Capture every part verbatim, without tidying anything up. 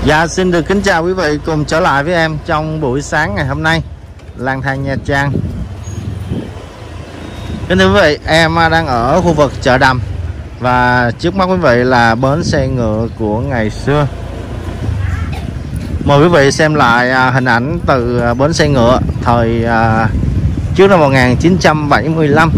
Dạ, xin được kính chào quý vị cùng trở lại với em trong buổi sáng ngày hôm nay lang thang Nha Trang. Kính thưa quý vị, em đang ở khu vực chợ Đầm và trước mắt quý vị là bến xe ngựa của ngày xưa. Mời quý vị xem lại hình ảnh từ bến xe ngựa thời trước năm một nghìn chín trăm bảy mươi lăm.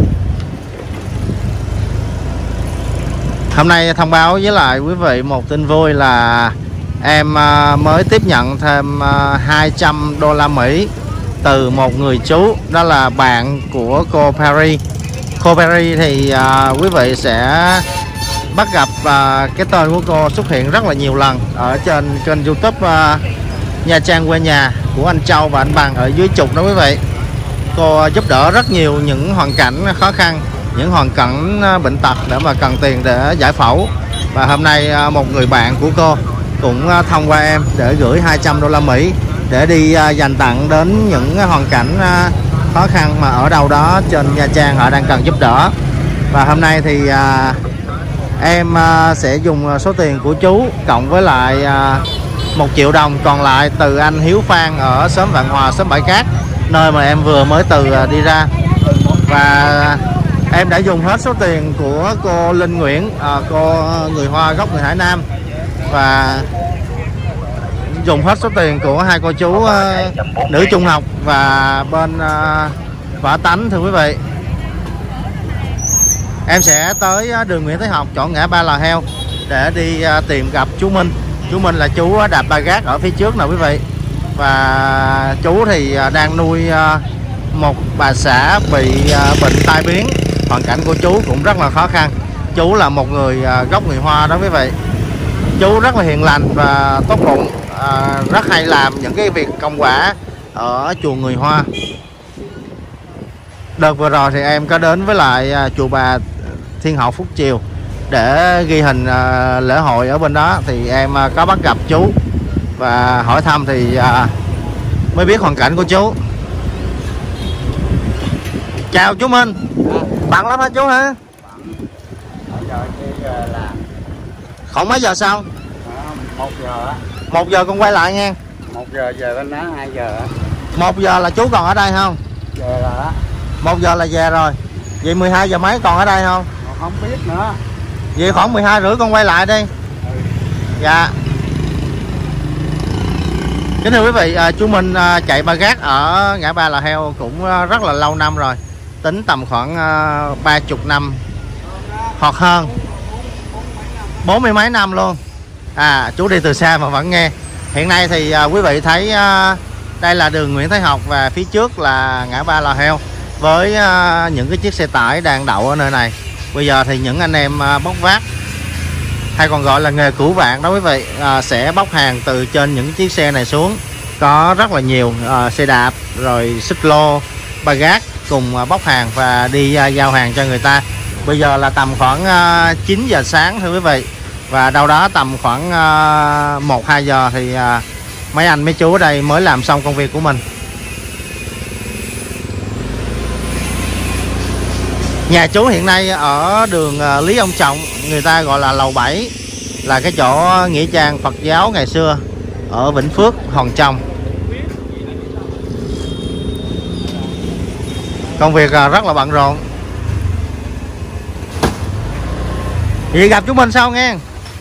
Hôm nay thông báo với lại quý vị một tin vui là em mới tiếp nhận thêm hai trăm đô la Mỹ từ một người chú, đó là bạn của cô Perry. Cô Perry thì uh, quý vị sẽ bắt gặp uh, cái tên của cô xuất hiện rất là nhiều lần ở trên kênh YouTube uh, Nha Trang quê nhà của anh Châu và anh Bằng ở dưới trục đó quý vị. Cô giúp đỡ rất nhiều những hoàn cảnh khó khăn, những hoàn cảnh bệnh tật để mà cần tiền để giải phẫu. Và hôm nay uh, một người bạn của cô cũng uh, thông qua em để gửi hai trăm đô la Mỹ để đi uh, dành tặng đến những hoàn cảnh uh, khó khăn mà ở đâu đó trên Nha Trang họ đang cần giúp đỡ. Và hôm nay thì à, em à, sẽ dùng số tiền của chú cộng với lại à, một triệu đồng còn lại từ anh Hiếu Phan ở xóm Vạn Hòa, xóm Bãi Cát, nơi mà em vừa mới từ à, đi ra. Và em đã dùng hết số tiền của cô Linh Nguyễn, à, cô người Hoa gốc người Hải Nam, và dùng hết số tiền của hai cô chú uh, nữ trung học và bên uh, Võ Tánh. Thưa quý vị, em sẽ tới đường Nguyễn Thái Học, chọn ngã ba Lò Heo để đi uh, tìm gặp chú Minh. Chú Minh là chú đạp ba gác ở phía trước nè quý vị. Và chú thì uh, đang nuôi uh, một bà xã bị uh, bệnh tai biến. Hoàn cảnh của chú cũng rất là khó khăn. Chú là một người uh, gốc người Hoa đó quý vị. Chú rất là hiền lành và tốt bụng, à, rất hay làm những cái việc công quả ở chùa người Hoa. Đợt vừa rồi thì em có đến với lại à, chùa Bà Thiên Hậu Phúc Triều để ghi hình à, lễ hội ở bên đó. Thì em à, có bắt gặp chú và hỏi thăm thì à, mới biết hoàn cảnh của chú. Chào chú Minh. Bận lắm hả chú hả? Khoảng mấy giờ sau? Một giờ á. Một giờ con quay lại nha. Một giờ về bên đó hai giờ á. Một giờ là chú còn ở đây không? Về rồi đó. Một giờ là về rồi. Vậy mười hai giờ mấy còn ở đây không? Không biết nữa. Vậy khoảng mười hai rưỡi con quay lại đi. Ừ. Dạ. Kính thưa quý vị, chú Minh chạy ba gác ở ngã ba Lò Heo cũng rất là lâu năm rồi. Tính tầm khoảng ba mươi năm hoặc hơn, bốn mươi mấy năm luôn. À, chú đi từ xa mà vẫn nghe. Hiện nay thì à, quý vị thấy à, đây là đường Nguyễn Thái Học và phía trước là ngã ba Lò Heo với à, những cái chiếc xe tải đang đậu ở nơi này. Bây giờ thì những anh em à, bốc vác, hay còn gọi là nghề cửu vạn đó quý vị, à, sẽ bốc hàng từ trên những chiếc xe này xuống. Có rất là nhiều à, xe đạp, rồi xích lô, ba gác cùng à, bốc hàng và đi à, giao hàng cho người ta. Bây giờ là tầm khoảng à, chín giờ sáng thưa quý vị. Và đâu đó tầm khoảng uh, một hai giờ thì uh, mấy anh mấy chú ở đây mới làm xong công việc của mình. Nhà chú hiện nay ở đường uh, Lý Ông Trọng, người ta gọi là lầu bảy, là cái chỗ nghĩa trang Phật giáo ngày xưa ở Vĩnh Phước, Hòn Trong. Công việc uh, rất là bận rộn. Vậy gặp chú Minh sau nghe.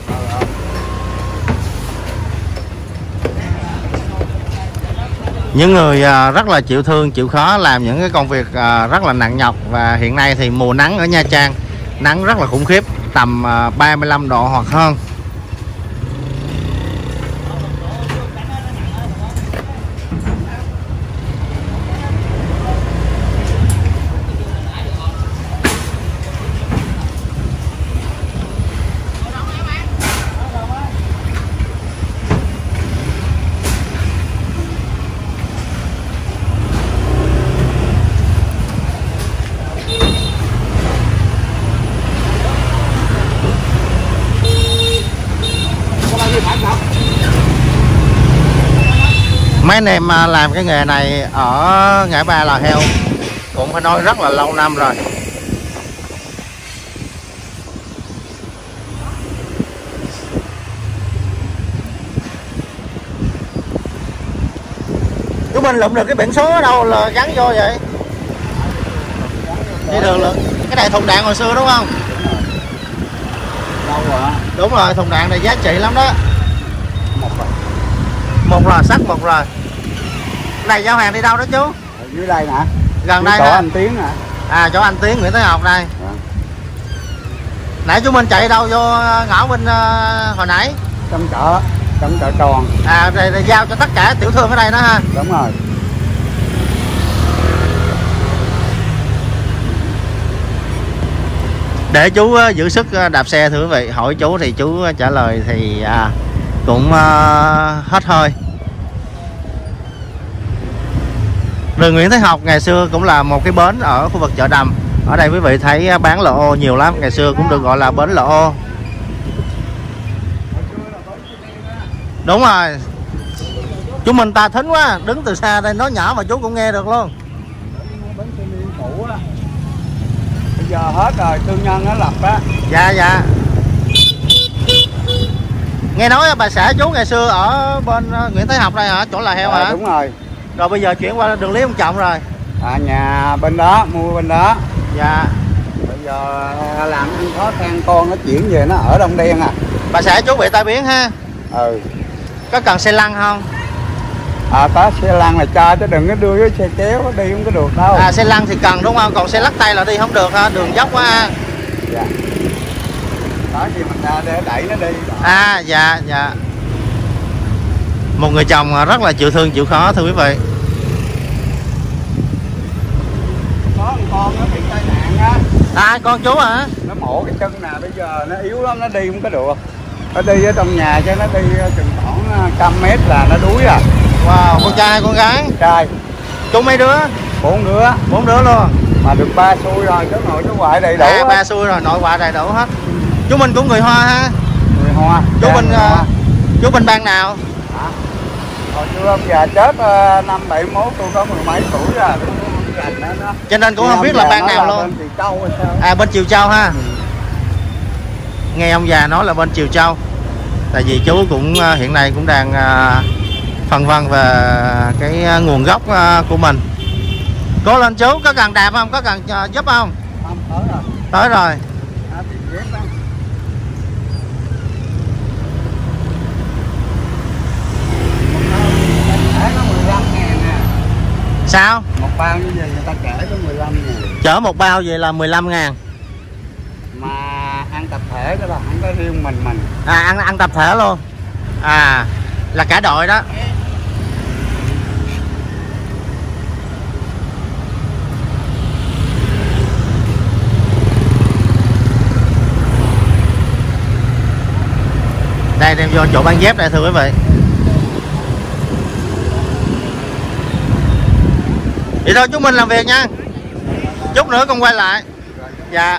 Những người rất là chịu thương, chịu khó làm những cái công việc rất là nặng nhọc. Và hiện nay thì mùa nắng ở Nha Trang, nắng rất là khủng khiếp, tầm ba mươi lăm độ hoặc hơn. Mấy anh em làm cái nghề này ở ngã ba Lò Heo cũng phải nói rất là lâu năm rồi. chú Minh lụm được cái biển số ở đâu là gắn vô vậy? Đi đường lực. Cái này thùng đạn hồi xưa đúng không? Đâu rồi? Đúng rồi, thùng đạn này giá trị lắm đó. Một rồi. Một rồi, sắt một rồi. Này giao hàng đi đâu đó chú? Ở dưới đây nè. Gần đây chỗ hả? anh Tiến nè. À, chỗ anh Tiến Nguyễn Thế Học đây. Dạ. Nãy chú Minh chạy đâu vô ngõ bên uh, hồi nãy? Trong chợ, trong chợ tròn. À, rồi, rồi giao cho tất cả tiểu thương ở đây đó ha. Đúng rồi. Để chú uh, giữ sức uh, đạp xe thưa quý vị. Hỏi chú thì chú uh, trả lời thì uh, cũng uh, hết hơi. Đường Nguyễn Thế Học ngày xưa cũng là một cái bến ở khu vực chợ Đầm. Ở đây quý vị thấy bán lò ô nhiều lắm. Ngày xưa cũng được gọi là bến lò ô. Đúng rồi. Chú mình ta thính quá. Đứng từ xa đây nói nhỏ mà chú cũng nghe được luôn. Bến xe miên cũ á. Bây giờ hết rồi, tư nhân nó lập á. Dạ dạ. Nghe nói bà xã chú ngày xưa ở bên Nguyễn Thế Học đây hả? Chỗ là heo À, hả? đúng rồi. Rồi bây giờ chuyển qua đường Lý Ông Trọng rồi. À, nhà bên đó, mua bên đó. Dạ. Bây giờ làm khó khăn con nó chuyển về nó ở Đông Đen à. Bà xã chú bị tai biến ha? Ừ. Có cần xe lăn không? À, có xe lăn là cho chứ đừng có đưa cái xe kéo đi không có được đâu. À, xe lăn thì cần đúng không? Còn xe lắc tay là đi không được ha, đường dốc quá ha. Dạ. Đó gì mình ra để đẩy nó đi. À, dạ dạ. Một người chồng rất là chịu thương chịu khó thưa quý vị. Có một con nó bị tai nạn á. À, con chú hả? Nó mổ cái chân nè, bây giờ nó yếu lắm, nó đi không có được. Nó đi ở trong nhà cho nó đi chừng khoảng trăm mét là nó đuối à. Wow, con trai con gái? Trai. Chú mấy đứa? Bốn đứa. Bốn đứa luôn. Mà được ba xui rồi, cháu nội cháu ngoại đầy đủ. À, ba xui rồi, nội ngoại đầy đủ hết. Chú Minh cũng người Hoa ha? Người Hoa. Chú Minh uh, chú Minh bang nào? hả? Hồi xưa ông già chết uh, năm bảy mốt tôi có mười mấy tuổi rồi. Nó, cho nên cũng không biết là bang nào luôn. Bên Châu hay sao? À, bên Chiều Châu ha. Ừ. Nghe ông già nói là bên Chiều Châu. Tại vì chú cũng uh, hiện nay cũng đang uh, phân vân về cái uh, nguồn gốc uh, của mình. Cố lên chú, có cần đạp không? Có cần uh, giúp không? Không, tới rồi. Tới rồi. À, bị ghét đó. Nó mười lăm ngàn nè. Sao? Một bao như vậy người ta kể có mười lăm ngàn. Chở một bao vậy là mười lăm ngàn. Mà ăn tập thể đó là không có riêng mình mình. À, ăn ăn tập thể luôn. À, là cả đội đó. Đây, đem vô chỗ bán dép đây thưa quý vị. Vậy thôi chúng mình làm việc nha. Chút nữa con quay lại. Dạ.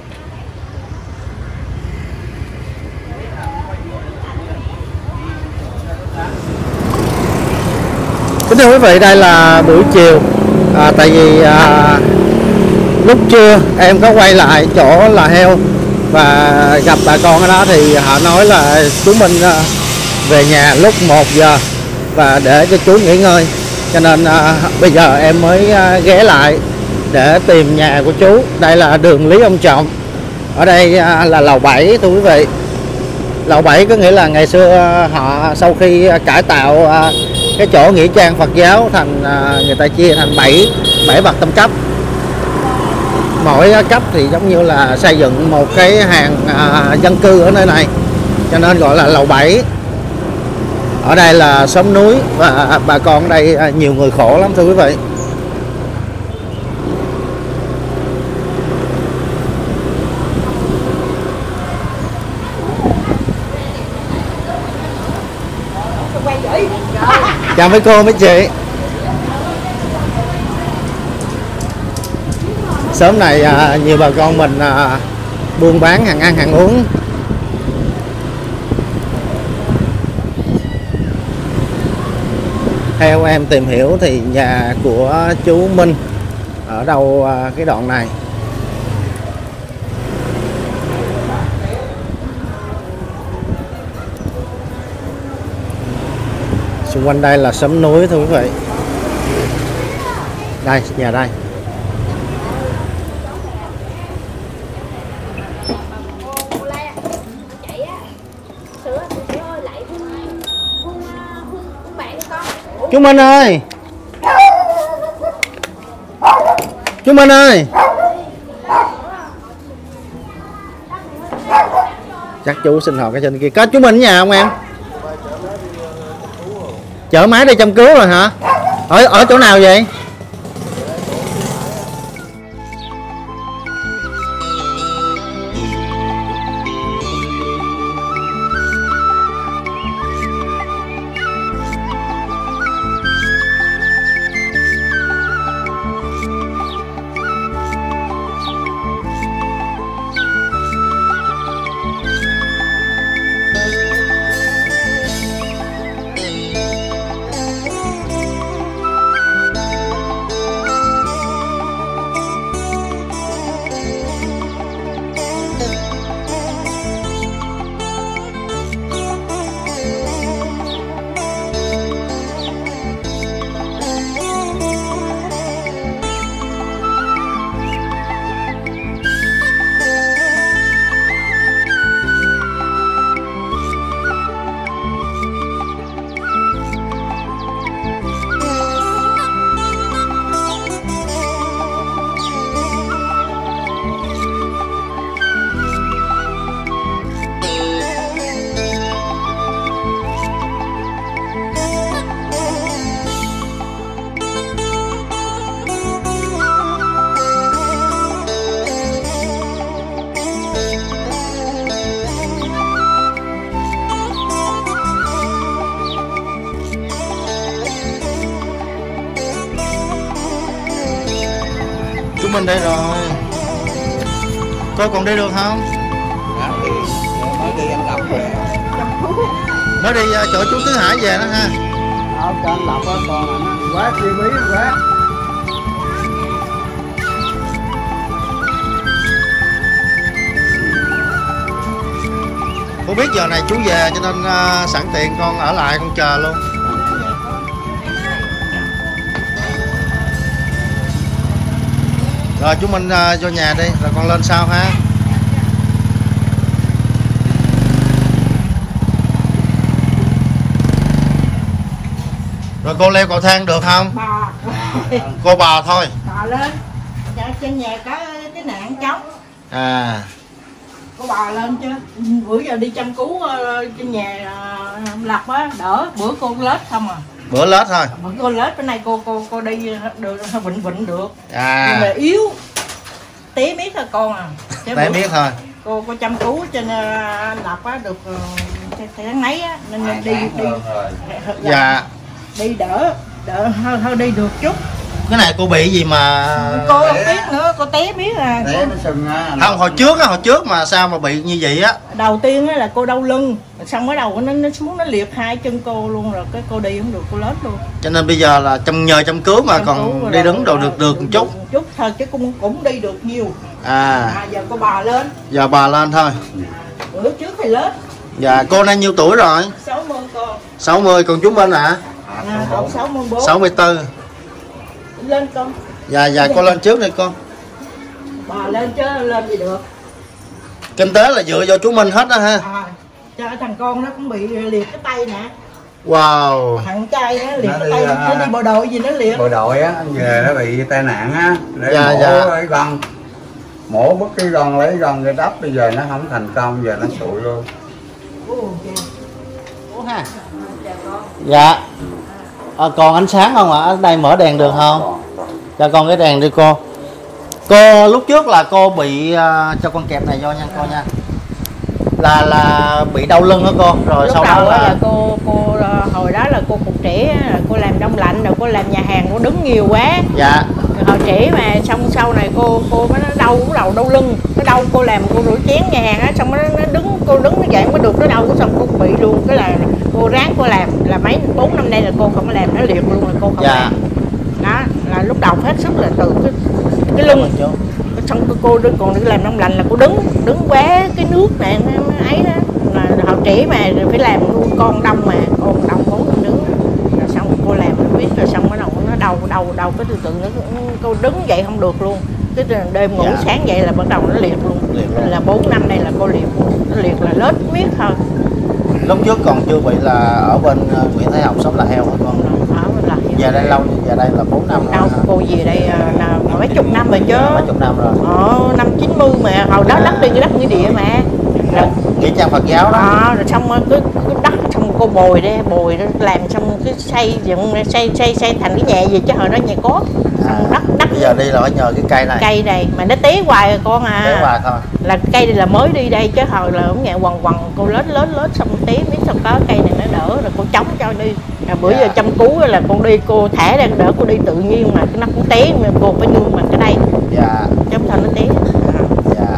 Kính thưa quý vị, đây là buổi chiều. À, tại vì à, lúc trưa em có quay lại chỗ là heo và gặp bà con ở đó thì họ nói là chú Minh về nhà lúc một giờ và để cho chú nghỉ ngơi, cho nên à, bây giờ em mới à, ghé lại để tìm nhà của chú. Đây là đường Lý Ông Trọng, ở đây à, là lầu bảy thưa quý vị. Lầu bảy có nghĩa là ngày xưa họ sau khi cải tạo à, cái chỗ nghĩa trang Phật giáo thành à, người ta chia thành bảy bảy bậc tam cấp. Mỗi cấp thì giống như là xây dựng một cái hàng à, dân cư ở nơi này, cho nên gọi là lầu bảy. Ở đây là xóm núi và bà con ở đây à, nhiều người khổ lắm thưa quý vị. Chào mấy cô mấy chị. Sớm này à, nhiều bà con mình à, buôn bán hàng ăn hàng uống. Theo em tìm hiểu thì nhà của chú Minh ở đâu à, cái đoạn này. Xung quanh đây là xóm núi thưa quý vị. Đây, nhà đây. Chú Minh ơi, chú Minh ơi, chắc chú sinh hoạt cái trên kia. Có chú Minh ở nhà không em? Chở máy đi chăm cứu rồi hả? Ở ở chỗ nào vậy? Mình đây rồi. Cô còn đi được không? Dạ, đi. Mới đi anh Lộc về. Mới đi uh, chỗ chú Tứ Hải về đó ha. Ờ, cho anh Lộc đó, còn anh quá chi phí quá. Cô biết giờ này chú về cho nên uh, sẵn tiện con ở lại con chờ luôn. Rồi chú Minh uh, vô nhà đi, rồi con lên sau ha. Rồi cô leo cầu thang được không? Bò. Cô bò thôi. Bò lên. Trên nhà có cái nạn trống. À. Cô bò lên chứ. Bữa giờ đi chăm cứu trên nhà Lộc á, đỡ. Bữa cô lết không à. Bữa lết thôi. Bữa cô lết, bữa nay cô cô cô đi được vịnh vịnh được. À. Nhưng mà yếu. Tí miết thôi con à. Tí miết thôi. Cô cô chăm cứu trên anh Lộc á được tháng mấy á nên à, đi đi. Dạ. Đi đỡ, đỡ thôi, thôi đi được chút. Cái này cô bị gì mà cô không biết nữa, cô té biết à. Té nó sưng á. Không, hồi trước á, hồi trước mà sao mà bị như vậy á? Đầu tiên á là cô đau lưng, xong cái đầu nó nó xuống nó liệt hai chân cô luôn, rồi cái cô đi không được, cô lết luôn. Cho nên bây giờ là chăm nhờ chăm cứu mà chăm còn đi đứng đồ được được một chút. Một chút thôi chứ cũng cũng đi được nhiều. À. À giờ cô bò lên. Giờ bò lên thôi. Bữa trước thì lết. Dạ, cô nay nhiêu tuổi rồi? sáu mươi con. sáu mươi, còn chú Minh hả? À, cậu sáu mươi bốn. sáu mươi tư. Lên con. Dạ, dạ cô lên trước đi con. Bò lên chứ lên gì được. Kinh tế là dựa vào chú Minh hết đó ha. À, cho thằng con nó cũng bị liệt cái tay nè. Wow. Thằng trai á liệt nó cái đi, tay, à, nó đi bộ đội gì nó liệt. Bộ đội á, về nó bị tai nạn á, để dạ, mổ dạ. cái gân. Mổ bất cái gân, lấy gân để đắp, bây giờ nó không thành công, giờ nó sụi luôn. Ủa ha. Dạ. À, còn ánh sáng không ạ? À? Ở đây mở đèn được không? Cho con cái đèn đi cô. Cô lúc trước là cô bị uh, cho con kẹp này vô nha cô nha. Là là bị đau lưng đó cô. Rồi lúc sau đầu đó là... là cô cô hồi đó là cô cục trẻ, cô làm đông lạnh rồi cô làm nhà hàng, cô đứng nhiều quá. Dạ. Hồi trẻ mà xong sau này cô cô mới đau cái đầu đau lưng, cái đau cô làm cô rửa chén nhà hàng á, xong nó, nó đứng cô đứng nó dạng mới được, nó đau xong cô bị luôn, cái là cô ráng cô làm là mấy bốn năm nay là cô không làm, nó liệt luôn là cô không dạ. làm. Đó là lúc đầu hết sức là từ cái cái lưng, xong cô, cô đứng còn đi làm đông lạnh là cô đứng đứng quá cái nước này nó ấy đó, là hồi trẻ mà phải làm nuôi con đông mà con đông muốn đứng, rồi xong cô làm nó biết rồi xong bắt đầu nó đau đau đau đau cái từ từ nó cô đứng dậy không được luôn, cái đêm ngủ Dạ. sáng dậy là bắt đầu nó liệt luôn, Liệt luôn. là bốn năm đây là cô liệt luôn, nó liệt là lết miết thôi. Lúc trước còn chưa bị là ở bên ờ, Nguyễn Thái Học sống là heo hả con? Ở là Về đây lâu, về đây là bốn năm đâu rồi hả? cô về đây à, là mấy chục năm rồi chứ. Mấy chục năm rồi. Ờ, năm chín mươi mà hồi đó đất đi cái đất nghĩa địa mà. Rồi, Nghĩa trang Phật giáo đó. à, rồi xong rồi cái, cái đất xong cô bồi đây bồi đó, làm xong cái xây dựng xây xây xây thành cái nhà gì chứ hồi đó nhà cốt. Xong đất đất Bây giờ đi là phải nhờ cái cây này. cây này mà nó té hoài rồi con à. Té hoài thôi. Là cây này là mới đi đây chứ hồi là cũng nghe quằn quằn cô lết lết lết xong té biết xong có cây này nó đỡ rồi cô chống cho đi. Rồi bữa Dạ. giờ chăm cứu là con đi cô thả ra đỡ cô đi tự nhiên mà nó cũng té mà cô phải nương bằng cái đây Dạ. chứ không thôi nó té. À. Dạ.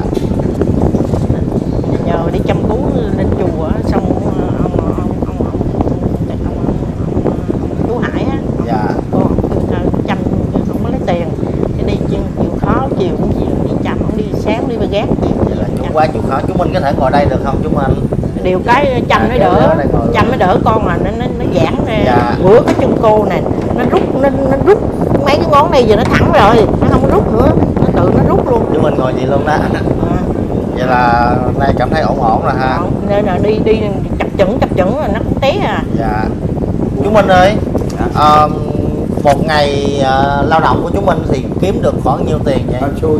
Nhờ đi chăm cứu lên chùa á, xong ông ông ông ông, ông, ông, ông, ông chú Hải á, Dạ. cô chăm không có lấy tiền cái đi chịu khó chiều cũng gì đi chăm ông đi sáng đi về gác gì Vậy là chú quá chịu khó. Chú Minh có thể ngồi đây được không chú Minh? điều cái chăm nó À, đỡ ở đây ngồi luôn. chăm nó đỡ con là nó nó, nó giãn ra. Dạ. Bữa cái chân cô này nó rút nó, nó rút mấy cái ngón này giờ nó thẳng rồi nó không có rút nữa, nó tự nó rút luôn. Chú Minh ngồi gì luôn đó. À. Vậy là nay cảm thấy ổn ổn rồi ha. Nên là đi đi chập chững chập chững là nó cũng té à. Dạ. Chú Minh ơi, ờ, một ngày ờ, lao động của chú Minh thì kiếm được khoảng nhiêu tiền vậy? Nó xui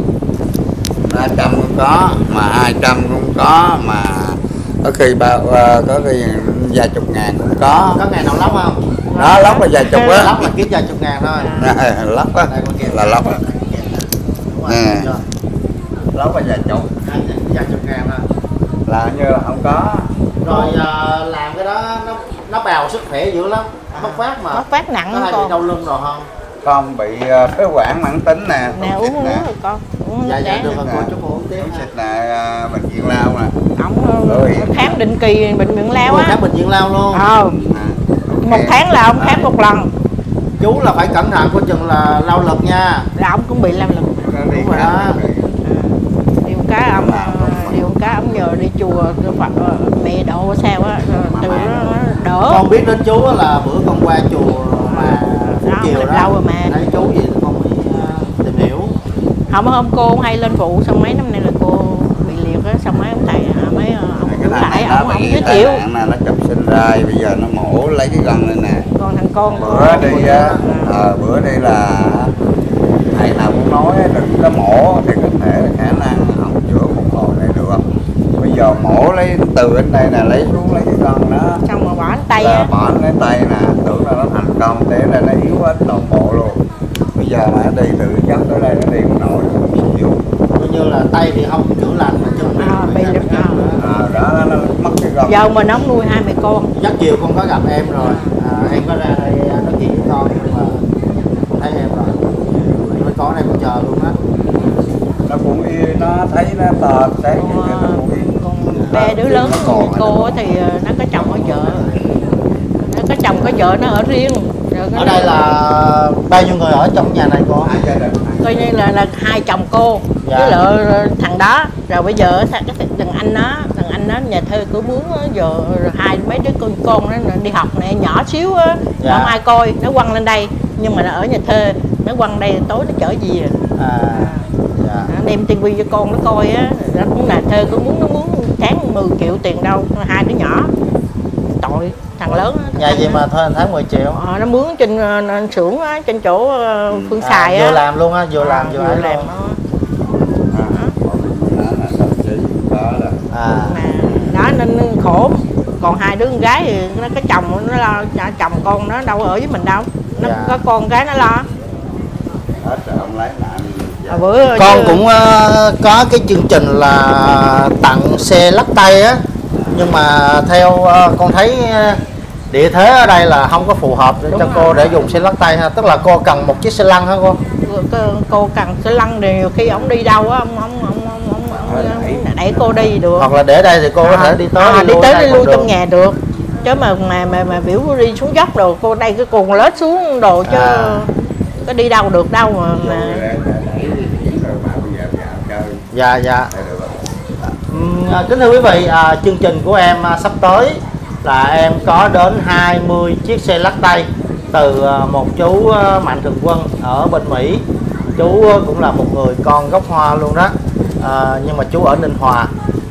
ba trăm cũng có mà hai trăm cũng có mà có khi ba ờ, có khi vài chục ngàn cũng có. Có ngày nào lóc không? Đó lóc là vài chục á. Lóc là kiếm vài chục ngàn thôi. À, lóc á Đây con kìa. là lóc á. Đúng rồi, Nè. chưa? Lóc là vài chục Vài chục ngàn thôi. là như là không có. Rồi ờ, làm cái đó nó nó bào sức khỏe dữ lắm. Bóc phát mà. Nó phát nặng Có lắm hay bị con. đau lưng rồi không? Con bị ờ, phế quản mãn tính nè. Nè thuốc uống xịt uống nè. rồi con uống Dạ nước dạ đá. được rồi cô chú uống tiếp. Thuốc ha. xịt nè ờ, bệnh viện lao nè. Ổng Rồi. khám định kỳ bệnh viện lao Ủa, á. khám bệnh viện lao luôn. Ờ, À, một ok. tháng là ông khám một lần Chú là phải cẩn thận coi chừng là lao lực nha. là ông cũng bị lao lực. Nó đi Đúng rồi khám đó. rồi. Điều cái ông điều cái ông nhờ đi chùa Phật mẹ độ sao á từ đó nó đỡ. Con biết đến chú á là bữa con qua chùa mà Phú Đó, Kiều mình đó. lâu rồi mà. Thấy chú vậy thì con mới ờ, tìm hiểu. Không hôm cô cũng hay lên phụ xong mấy năm nay là cô bị liệt á xong mấy ông thầy à, mấy ờ, ông Cái cứu thằng lại này ông nó ông bị giới tai thiệu nạn nè, nó chụp sinh rai bây giờ nó mổ lấy cái gân lên nè. còn thằng con Bữa đi á, ờ, bữa đi là thầy nào cũng nói đừng có mổ thì có thể là khả năng không chữa phục hồi này được không. Bây giờ mổ lấy từ bên đây nè lấy xuống lấy cái gân đó. xong mà bỏ anh tay Là á. bỏ lấy tay nè, tưởng là nó thành công thế là nó yếu hết toàn bộ luôn. Bây giờ mà nó đi từ dốc tới đây nó đi không nổi, nó chịu. Coi như là tay thì không chữa lành mà chân thì À, bị liệt, à. À, đó nó, nó mất cái gân. Giờ mà nó nuôi hai mẹ con Chắc chiều con có gặp em rồi. À, em có ra đây nói chuyện với con nhưng mà con thấy em rồi. Mới có đây con chờ luôn á. Nó cũng yên, nó thấy nó tờ sáng còn, như nó cũng yên. còn bé đứa lớn của cô á thì ờ, nó có chồng ở vợ, nó có chồng có vợ nó ở riêng. Rồi cái Ở này đây là bao nhiêu người ở trong nhà này cô? Hai gia đình này. coi như là là hai chồng cô Dạ. với lại thằng đó rồi bây giờ thằng cái thằng anh nó thằng anh nó nhà thuê cửa mướn á, giờ hai mấy đứa con con nó đi học này nhỏ xíu á, Dạ. không ai coi nó quăng lên đây nhưng mà nó ở nhà thuê nó quăng đây tối nó chở gì à. À, dạ. Nó đem tivi cho con nó coi á, nó cũng là thuê cửa mướn nó mướn tháng mười triệu tiền đâu hai đứa nhỏ tội thằng lớn á, Nhà thằng gì nó- mà thuê tháng mười triệu? Ờ, nó mướn trên uh, xưởng á, trên chỗ ờ, Phương À, Xài á. vừa làm luôn á, vừa làm À, vừa vừa ấy làm luôn. nó. À, đó là đồng chí đó là À, Mà đó nên khổ. Còn hai đứa con gái thì nó có chồng nó lo cho chồng con nó đâu ở với mình đâu. Nó Dạ. có con gái nó lo. hết rồi ông lấy lại. À, bữa con chứ- cũng ờ, có cái chương trình là tặng xe lắc tay á, nhưng mà theo ờ, con thấy ờ, địa thế ở đây là không có phù hợp để Đúng cho rồi. cô để dùng xe lắc tay ha, tức là cô cần một chiếc xe lăn hả cô? cô, cô cần xe lăn thì nhiều khi ông đi đâu á ông ông ông ông, ông, ông, ông đẩy cô đi được. Hoặc là để đây thì cô có thể đi tới à, đi lui tới đây đi còn lui được. trong nhà được. Chứ mà mà mà, mà biểu đi xuống dốc đồ cô đây cái cùng lết xuống đồ chứ À. có đi đâu được đâu mà, mà. Dạ dạ. Ừm, à, kính thưa quý vị, à, chương trình của em à, sắp tới là em có đến hai mươi chiếc xe lắc tay từ một chú Mạnh Thường Quân ở bên Mỹ. Chú cũng là một người con gốc Hoa luôn đó, à, nhưng mà chú ở Ninh Hòa.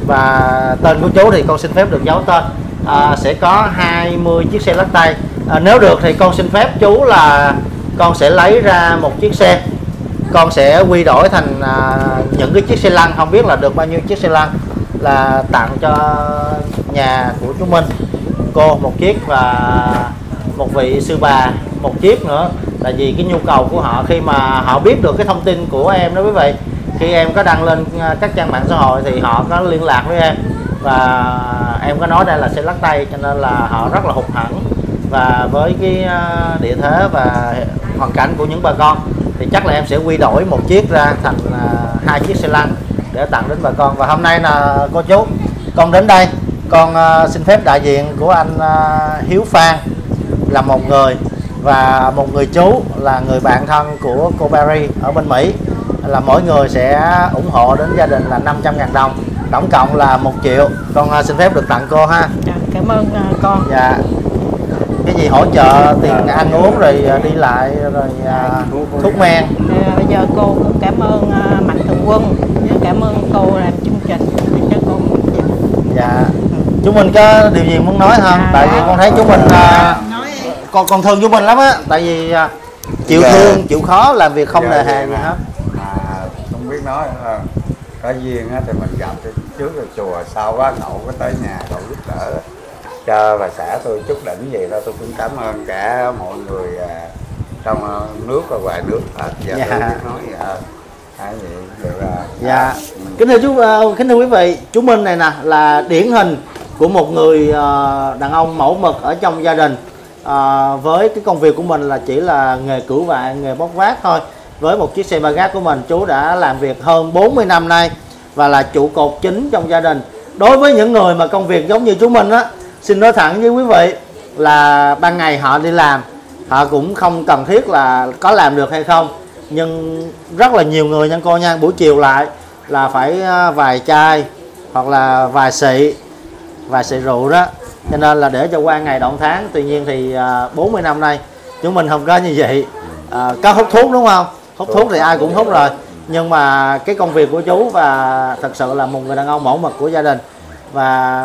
Và tên của chú thì con xin phép được giấu tên. À, sẽ có hai mươi chiếc xe lắc tay. À, nếu được thì con xin phép chú là con sẽ lấy ra một chiếc xe, con sẽ quy đổi thành à, những cái chiếc xe lăn, không biết là được bao nhiêu chiếc xe lăn, là tặng cho nhà của chú Minh. Cô một chiếc và một vị sư bà một chiếc nữa, là vì cái nhu cầu của họ khi mà họ biết được cái thông tin của em đó quý vị. Khi em có đăng lên các trang mạng xã hội thì họ có liên lạc với em, và em có nói đây là xe lắc tay, cho nên là họ rất là hụt hẫng. Và với cái địa thế và hoàn cảnh của những bà con thì chắc là em sẽ quy đổi một chiếc ra thành hai chiếc xe lăn để tặng đến bà con. Và hôm nay là cô chú, con đến đây con xin phép đại diện của anh Hiếu Phan là một người, và một người chú là người bạn thân của cô Barry ở bên Mỹ, là mỗi người sẽ ủng hộ đến gia đình là năm trăm ngàn đồng, tổng cộng là một triệu. Con xin phép được tặng cô ha. Cảm ơn con. Dạ. Cái gì hỗ trợ tiền ăn uống rồi đi lại rồi thuốc men. À, bây giờ cô cũng cảm ơn Mạnh Thường Quân, với cảm ơn cô làm chương trình cho cô. Dạ. Chú Minh có điều gì muốn nói không? À, tại vì con thấy chú Minh à, con con thương chú Minh lắm á, tại vì à, chịu dạ. thương, chịu khó, làm việc không nề hà gì hết. À, không biết nói à, có duyên á thì mình gặp trước là chùa, sau quá cậu có tới nhà cậu giúp đỡ cho bà xã tôi chút đỉnh gì đó. Tôi cũng cảm ơn cả mọi người à, trong nước và ngoài nước hết. Giờ dạ. tôi biết nói gì hết. À, vậy được rồi. Dạ. Mình... Kính thưa chú, uh, kính thưa quý vị, chú Minh này nè là điển hình của một người uh, đàn ông mẫu mực ở trong gia đình. Uh, với cái công việc của mình là chỉ là nghề cửu vạn, nghề bốc vác thôi. Với một chiếc xe ba gác của mình, chú đã làm việc hơn bốn mươi năm nay và là trụ cột chính trong gia đình. Đối với những người mà công việc giống như chú Minh á, xin nói thẳng với quý vị là ban ngày họ đi làm, họ cũng không cần thiết là có làm được hay không, nhưng rất là nhiều người nha cô nha, buổi chiều lại là phải vài chai hoặc là vài xị vài xị rượu đó, cho nên là để cho qua ngày đoạn tháng. Tuy nhiên thì bốn mươi năm nay chúng mình không có như vậy. À, có hút thuốc đúng không? Hút thuốc thì ai cũng hút rồi, nhưng mà cái công việc của chú và thật sự là một người đàn ông mẫu mực của gia đình, và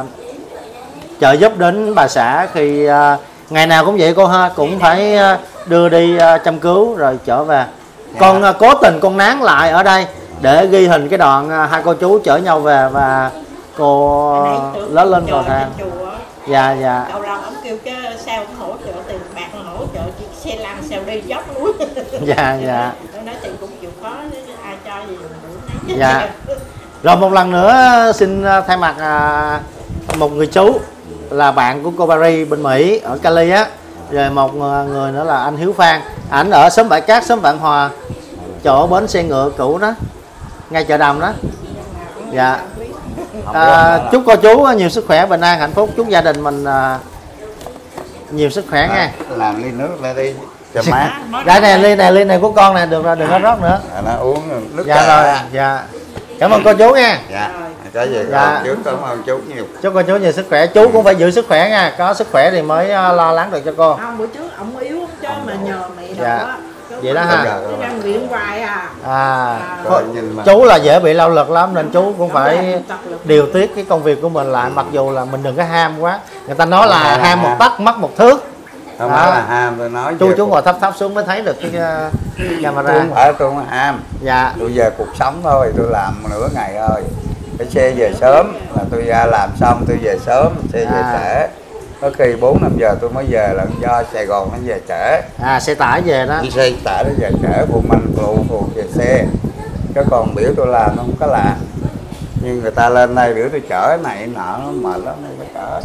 trợ giúp đến bà xã khi uh, ngày nào cũng vậy cô ha, cũng phải uh, đưa đi uh, chăm cứu rồi trở về. Dạ. Con uh, cố tình con nán lại ở đây để ghi hình cái đoạn uh, hai cô chú chở nhau về và cô uh, lớn lên cầu thang. Dạ dạ. Đầu lòng ông kêu chứ sao hỗ trợ tiền bạc, hỗ trợ xe lăn sao đi dốc núi. Dạ dạ. Tôi nói tiền cũng chịu khó, ai cho gì cũng dạ. Rồi một lần nữa xin thay mặt uh, một người chú là bạn của cô Barry bên Mỹ ở Cali á, rồi một người nữa là anh Hiếu Phan, ảnh ở xóm Bãi Cát, xóm Vạn Hòa, chỗ bến xe ngựa cũ đó, ngay chợ Đầm đó. Dạ. À, chúc cô chú nhiều sức khỏe, bình an, hạnh phúc, chúc gia đình mình uh, nhiều sức khỏe nha. Làm ly nước lại đi cho mát. Đây này, ly này, ly này của con này, được rồi, đừng có rót nữa. À, nó uống nước. Dạ rồi. Dạ. Cảm ơn cô chú nha. Dạ. Có gì dạ. Chú cảm ơn chú nhiều. Chúc cô chú nhiều sức khỏe. Chú cũng phải giữ sức khỏe nha, có sức khỏe thì mới lo lắng được cho cô. Không, bữa trước ổng yếu chứ mà nhờ mẹ dạ. đó. Vậy đó ha. Ra viện hoài à. À, à. Chú là dễ bị lao lực lắm nên chú cũng phải điều tiết cái công việc của mình lại, mặc dù là mình đừng có ham quá. Người ta nói là à, ham một tấc mất một thước. Không phải là ham, tôi nói chú chú ngồi thấp thấp xuống mới thấy được cái camera. Không phải tôi không ham. Dạ. Tôi về cuộc sống thôi, tôi làm nửa ngày thôi. Cái xe về sớm là tôi ra làm xong tôi về sớm, xe về à. trễ. Có khi bốn năm giờ tôi mới về là do Sài Gòn nó về trễ. À, xe tải về đó. Xe tải nó về trễ, phụ mình phụ phụ về xe. Cái còn biểu tôi làm nó không có làm. Nhưng người ta lên đây biểu tôi chở này nọ nó mệt lắm nó phải chở.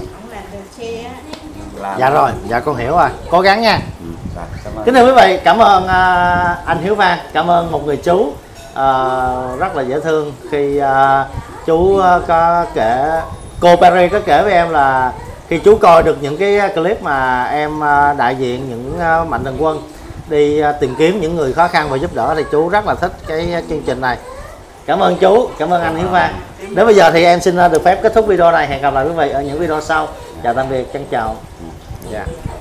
Dạ rồi, dạ con hiểu rồi, cố gắng nha. Ừ, kính thưa quý vị, cảm ơn uh, anh Hiếu Phan, cảm ơn một người chú uh, rất là dễ thương khi uh, chú uh, có kể, cô Perry có kể với em là khi chú coi được những cái clip mà em uh, đại diện những uh, mạnh thường quân đi uh, tìm kiếm những người khó khăn và giúp đỡ thì chú rất là thích cái chương trình này. Cảm ơn chú, cảm ơn anh Hiếu Phan. Đến bây giờ thì em xin được phép kết thúc video này. Hẹn gặp lại quý vị ở những video sau. Chào tạm biệt, chân chào. Yeah.